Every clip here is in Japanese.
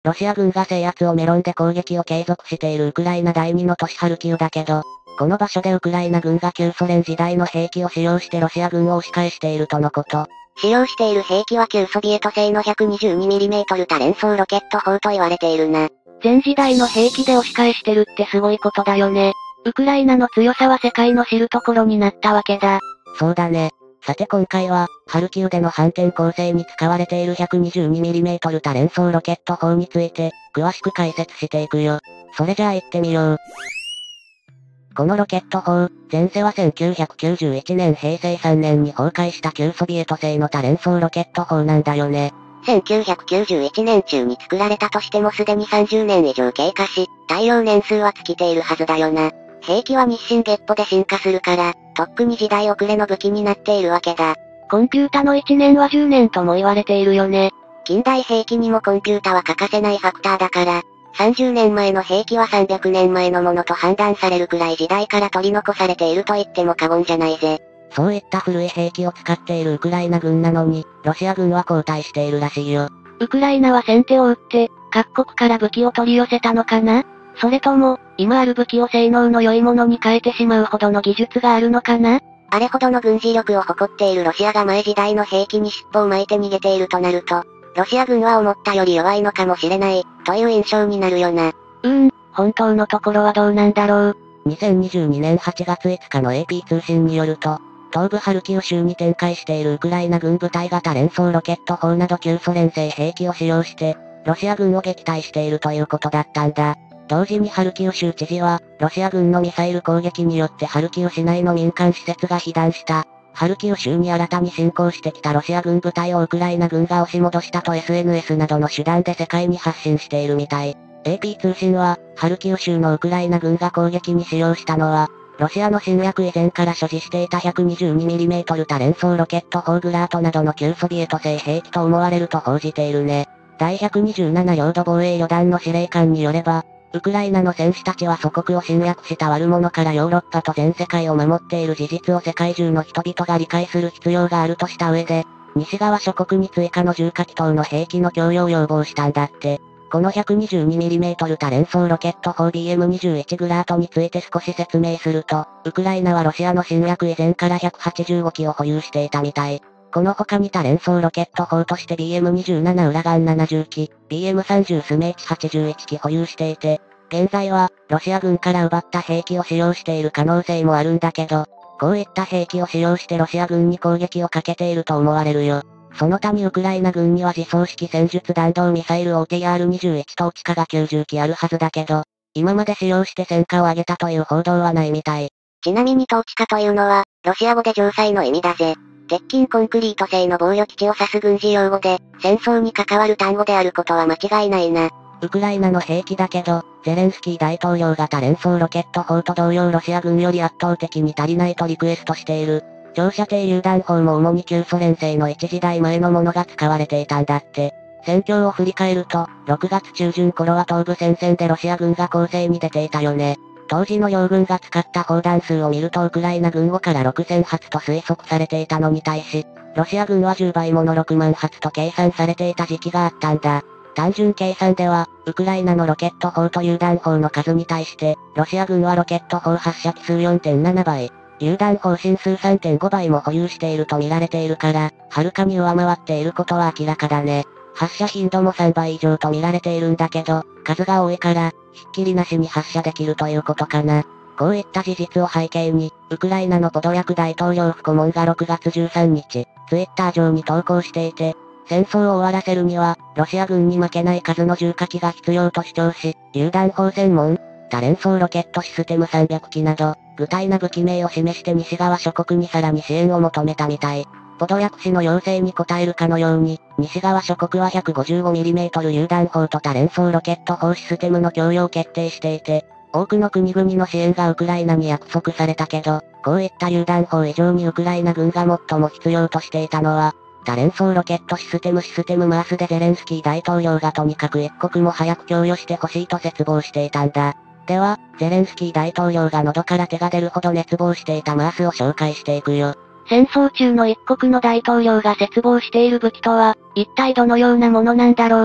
ロシア軍が制圧をメロンで攻撃を継続しているウクライナ第2の都市ハルキウだけど、この場所でウクライナ軍が旧ソ連時代の兵器を使用してロシア軍を押し返しているとのこと。 使用している兵器は旧ソビエト製の 122mm 多連装ロケット砲と言われているな。 前時代の兵器で押し返してるってすごいことだよね。ウクライナの強さは世界の知るところになったわけだ。 そうだね。さて今回は、ハルキウでの反転攻勢に使われている 122mm 多連装ロケット砲について、詳しく解説していくよ。それじゃあ行ってみよう。このロケット砲、前世は1991年平成3年に崩壊した旧ソビエト製の多連装ロケット砲なんだよね。 1991年中に作られたとしてもすでに30年以上経過し、耐用年数は尽きているはずだよな。兵器は日進月歩で進化するから、とっくに時代遅れの武器になっているわけだ。 コンピュータの1年は10年とも言われているよね。 近代兵器にもコンピュータは欠かせないファクターだから、30年前の兵器は300年前のものと判断されるくらい時代から取り残されていると言っても過言じゃないぜ。 そういった古い兵器を使っているウクライナ軍なのに、ロシア軍は後退しているらしいよ。 ウクライナは先手を打って、各国から武器を取り寄せたのかな？それとも、今ある武器を性能の良いものに変えてしまうほどの技術があるのかな？ あれほどの軍事力を誇っているロシアが前時代の兵器に尻尾を巻いて逃げているとなると、ロシア軍は思ったより弱いのかもしれない、という印象になるよな。 本当のところはどうなんだろう。 2022年8月5日の AP 通信によると、東部ハルキウ州に展開しているウクライナ軍部隊が多連装ロケット砲など旧ソ連製兵器を使用して、ロシア軍を撃退しているということだったんだ。同時にハルキウ州知事は、ロシア軍のミサイル攻撃によってハルキウ市内の民間施設が被弾した。ハルキウ州に新たに侵攻してきたロシア軍部隊をウクライナ軍が押し戻したと SNS などの手段で世界に発信しているみたい。AP 通信は、ハルキウ州のウクライナ軍が攻撃に使用したのは、ロシアの侵略以前から所持していた 122mm 多連装ロケット砲グラートなどの旧ソビエト製兵器と思われると報じているね。第127領土防衛旅団の司令官によれば、ウクライナの戦士たちは祖国を侵略した悪者からヨーロッパと全世界を守っている事実を世界中の人々が理解する必要があるとした上で、西側諸国に追加の重火器等の兵器の供与を要望したんだって。この 122mm 多連装ロケット砲 BM21 グラートについて少し説明すると、ウクライナはロシアの侵略以前から185機を保有していたみたい。この他に多連装ロケット砲として BM27 ウラガン70機、BM30 スメーチ81機保有していて、現在は、ロシア軍から奪った兵器を使用している可能性もあるんだけど、こういった兵器を使用してロシア軍に攻撃をかけていると思われるよ。その他にウクライナ軍には自走式戦術弾道ミサイル OTR-21 と地下が90機あるはずだけど、今まで使用して戦果を上げたという報道はないみたい。 ちなみに統治下というのは、ロシア語で城塞の意味だぜ。鉄筋コンクリート製の防御基地を指す軍事用語で、戦争に関わる単語であることは間違いないな。 ウクライナの兵器だけど、ゼレンスキー大統領が多連装ロケット砲と同様ロシア軍より圧倒的に足りないとリクエストしている。長射程榴弾砲も主に旧ソ連製の一時代前のものが使われていたんだって。戦況を振り返ると、6月中旬頃は東部戦線でロシア軍が攻勢に出ていたよね。当時の両軍が使った砲弾数を見るとウクライナ軍5から6000発と推測されていたのに対し、ロシア軍は10倍もの6万発と計算されていた時期があったんだ。単純計算では、ウクライナのロケット砲と榴弾砲の数に対して、ロシア軍はロケット砲発射機数 4.7 倍、榴弾砲進数 3.5 倍も保有していると見られているから、はるかに上回っていることは明らかだね。発射頻度も3倍以上と見られているんだけど、数が多いから、ひっきりなしに発射できるということかな。こういった事実を背景に、ウクライナのポドリャク大統領府顧問が6月13日、ツイッター上に投稿していて、戦争を終わらせるには、ロシア軍に負けない数の重火器が必要と主張し、榴弾砲専門、多連装ロケットシステム300機など、具体な武器名を示して西側諸国にさらに支援を求めたみたい。ポドリャク氏の要請に応えるかのように、西側諸国は 155mm 榴弾砲と多連装ロケット砲システムの供与を決定していて、多くの国々の支援がウクライナに約束されたけど、こういった榴弾砲以上にウクライナ軍が最も必要としていたのは、多連装ロケットシステムマースでゼレンスキー大統領がとにかく一刻も早く供与してほしいと切望していたんだ。では、ゼレンスキー大統領が喉から手が出るほど熱望していたマースを紹介していくよ。 戦争中の一国の大統領が切望している武器とは、一体どのようなものなんだろう？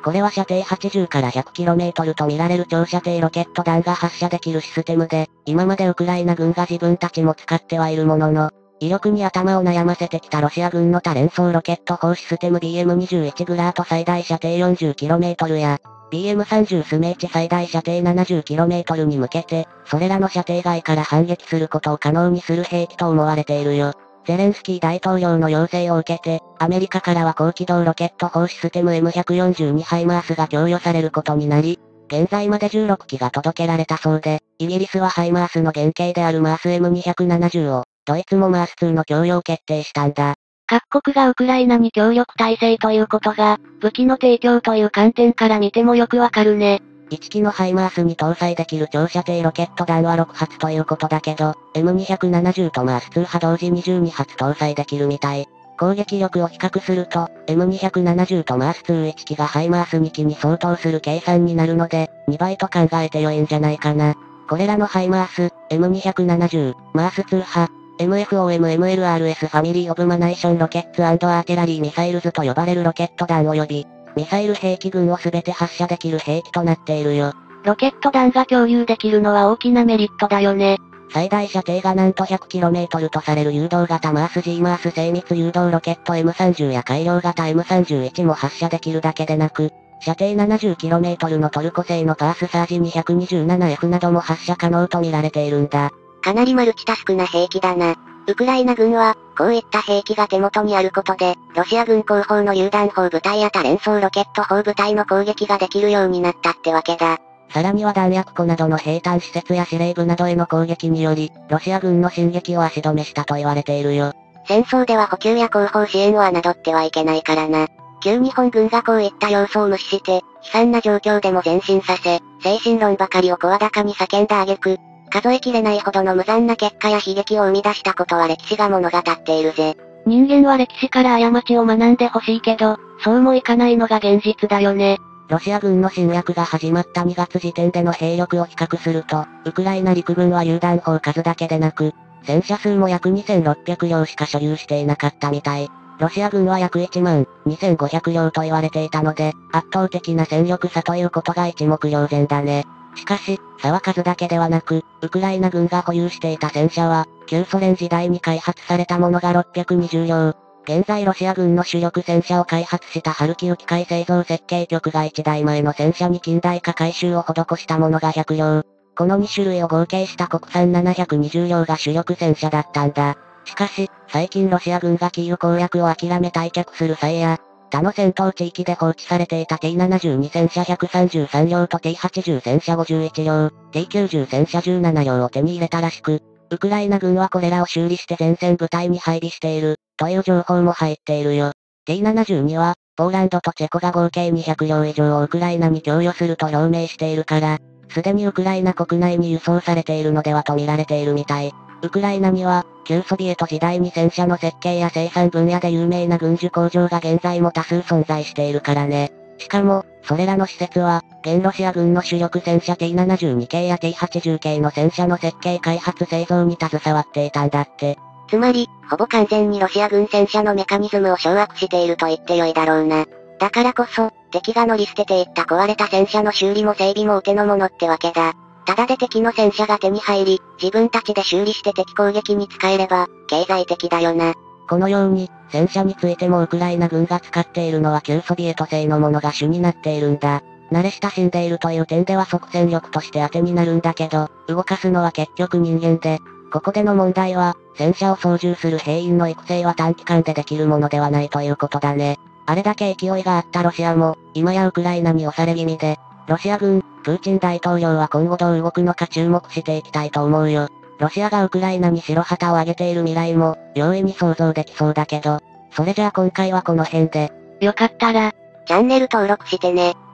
これは射程80から 100km と見られる長射程ロケット弾が発射できるシステムで、今までウクライナ軍が自分たちも使ってはいるものの、威力に頭を悩ませてきたロシア軍の多連装ロケット砲システム BM21 グラート最大射程 40km や、BM30 スメーチ最大射程 70km に向けて、それらの射程外から反撃することを可能にする兵器と思われているよ。ゼレンスキー大統領の要請を受けて、アメリカからは高機動ロケット砲システム M142 ハイマースが供与されることになり、現在まで16機が届けられたそうで、イギリスはハイマースの原型であるマース M270 を、ドイツもマース2の供与を決定したんだ。 各国がウクライナに協力体制ということが、武器の提供という観点から見てもよくわかるね。 1機のハイマースに搭載できる長射程ロケット弾は6発ということだけど、M270 とマース2波同時22発搭載できるみたい。攻撃力を比較すると、M270 とマース2 1機がハイマース2機に相当する計算になるので、2倍と考えて良いんじゃないかな。これらのハイマース、M270、マース2波、MFOMMLRS ファミリーオブマナイションロケッツ&アーティラリーミサイルズと呼ばれるロケット弾及び、ミサイル兵器群をすべて発射できる兵器となっているよ。 ロケット弾が共有できるのは大きなメリットだよね。 最大射程がなんと 100km とされる誘導型マース G マース精密誘導ロケット M30 や改良型 M31 も発射できるだけでなく、射程 70km のトルコ製のパースサージ 227F なども発射可能と見られているんだ。 かなりマルチタスクな兵器だな。ウクライナ軍は、こういった兵器が手元にあることで、ロシア軍後方の榴弾砲部隊や多連装ロケット砲部隊の攻撃ができるようになったってわけだ。 さらには弾薬庫などの兵隊施設や司令部などへの攻撃により、ロシア軍の進撃を足止めしたと言われているよ。 戦争では補給や後方支援を侮ってはいけないからな。旧日本軍がこういった要素を無視して、悲惨な状況でも前進させ、精神論ばかりを声高に叫んだ挙句、数えきれないほどの無残な結果や悲劇を生み出したことは歴史が物語っているぜ。 人間は歴史から過ちを学んでほしいけど、そうもいかないのが現実だよね。 ロシア軍の侵略が始まった2月時点での兵力を比較すると、ウクライナ陸軍は榴弾砲数だけでなく、戦車数も約2600両しか所有していなかったみたい。ロシア軍は約1万2500両と言われていたので、圧倒的な戦力差ということが一目瞭然だね。しかし、差は数だけではなく、ウクライナ軍が保有していた戦車は、旧ソ連時代に開発されたものが620両。現在ロシア軍の主力戦車を開発したハルキウ機械製造設計局が1台前の戦車に近代化改修を施したものが100両。この2種類を合計した国産720両が主力戦車だったんだ。しかし、最近ロシア軍がキーウ攻略を諦め退却する際や、他の戦闘地域で放置されていた T72 戦車133両と T80 戦車51両、T90 戦車17両を手に入れたらしく、ウクライナ軍はこれらを修理して前線部隊に配備している、という情報も入っているよ。T72 は、ポーランドとチェコが合計200両以上をウクライナに供与すると表明しているから、すでにウクライナ国内に輸送されているのではと見られているみたい。ウクライナには、旧ソビエト時代に戦車の設計や生産分野で有名な軍需工場が現在も多数存在しているからね。しかも、それらの施設は、現ロシア軍の主力戦車 T72 系や T80 系の戦車の設計開発製造に携わっていたんだって。 つまり、ほぼ完全にロシア軍戦車のメカニズムを掌握していると言ってよいだろうな。だからこそ、敵が乗り捨てていった壊れた戦車の修理も整備もお手の物ってわけだ。ただで敵の戦車が手に入り、自分たちで修理して敵攻撃に使えれば、経済的だよな。 このように、戦車についてもウクライナ軍が使っているのは旧ソビエト製のものが主になっているんだ。慣れ親しんでいるという点では即戦力として当てになるんだけど、動かすのは結局人間で、ここでの問題は、戦車を操縦する兵員の育成は短期間でできるものではないということだね。あれだけ勢いがあったロシアも、今やウクライナに押され気味で、ロシア軍、プーチン大統領は今後どう動くのか注目していきたいと思うよ。ロシアがウクライナに白旗を上げている未来も、容易に想像できそうだけど、それじゃあ今回はこの辺で。 よかったら、 チャンネル登録してね。